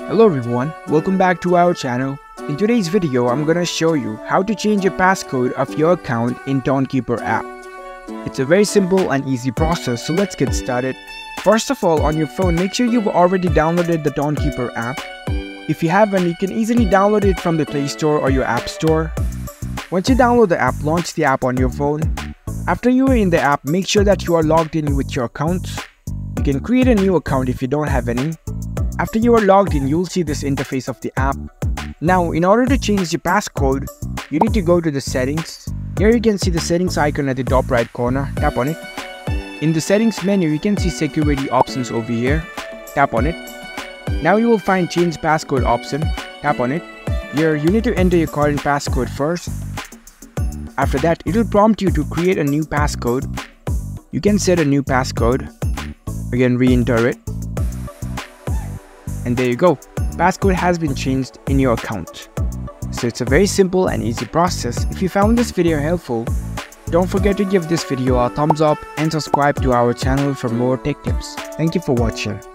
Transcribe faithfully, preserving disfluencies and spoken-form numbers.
Hello everyone, welcome back to our channel. In today's video, I'm gonna show you how to change a passcode of your account in Tonkeeper app. It's a very simple and easy process, so let's get started. First of all, on your phone, make sure you've already downloaded the Tonkeeper app. If you haven't, you can easily download it from the Play Store or your App Store. Once you download the app, launch the app on your phone. After you are in the app, make sure that you are logged in with your account. You can create a new account if you don't have any. After you are logged in, you'll see this interface of the app. Now, in order to change the passcode, you need to go to the settings. Here you can see the settings icon at the top right corner. Tap on it. In the settings menu, you can see security options over here. Tap on it. Now you will find change passcode option. Tap on it. Here you need to enter your current passcode first. After that, it will prompt you to create a new passcode. You can set a new passcode. Again, re-enter it. And there you go. Passcode has been changed in your account. So it's a very simple and easy process. If you found this video helpful, don't forget to give this video a thumbs up and subscribe to our channel for more tech tips. Thank you for watching.